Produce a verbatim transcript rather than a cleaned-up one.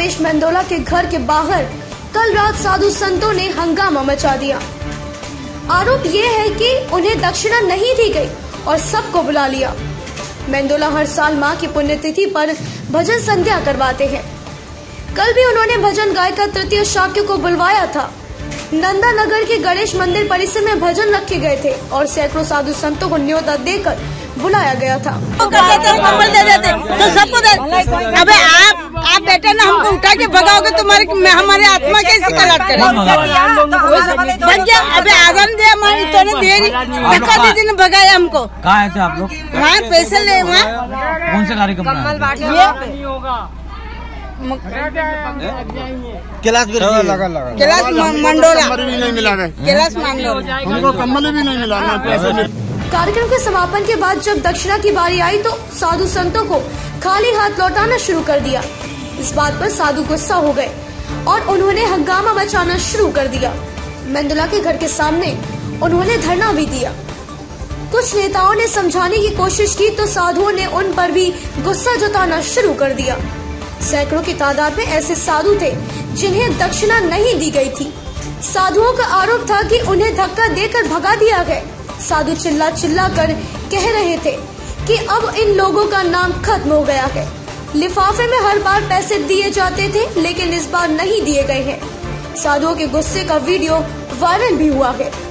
गणेश मेंदोला के घर के बाहर कल रात साधु संतों ने हंगामा मचा दिया। आरोप ये है कि उन्हें दक्षिणा नहीं दी गई और सबको बुला लिया। मेंदोला हर साल मां की पुण्यतिथि पर भजन संध्या करवाते हैं। कल भी उन्होंने भजन गायकर तृतीय शाक्य को बुलवाया था। नंदा नगर के गणेश मंदिर परिसर में भजन रखे गए थे और सैकड़ों साधु संतों को न्योता देकर बुलाया गया था। कम्बल दे देते तो सबको दे। अबे आप आप बेटे ना हमको उठा के भगाओगे, तुम्हारे हमारे आत्मा कैसे कलट करें? अबे आगम दे हमारी तो ने देरी धक्का दीदी ने भगाया हमको। कहाँ थे आप लोग? वहाँ पैसे ले वहाँ कौन से कार्यक्रम में? कैलाश कैलाश मंडोला नहीं मिला है। कैलाश मंडोला हमको कम्बल भी नहीं मिला ना पैसे। कार्यक्रम के समापन के बाद जब दक्षिणा की बारी आई तो साधु संतों को खाली हाथ लौटाना शुरू कर दिया। इस बात पर साधु गुस्सा हो गए और उन्होंने हंगामा मचाना शुरू कर दिया। मेंदोला के घर के सामने उन्होंने धरना भी दिया। कुछ नेताओं ने समझाने की कोशिश की तो साधुओं ने उन पर भी गुस्सा जताना शुरू कर दिया। सैकड़ों की तादाद में ऐसे साधु थे जिन्हें दक्षिणा नहीं दी गई थी। साधुओं का आरोप था कि उन्हें धक्का देकर भगा दिया गया। साधु चिल्ला चिल्ला कर कह रहे थे कि अब इन लोगों का नाम खत्म हो गया है। लिफाफे में हर बार पैसे दिए जाते थे लेकिन इस बार नहीं दिए गए हैं। साधुओं के गुस्से का वीडियो वायरल भी हुआ है।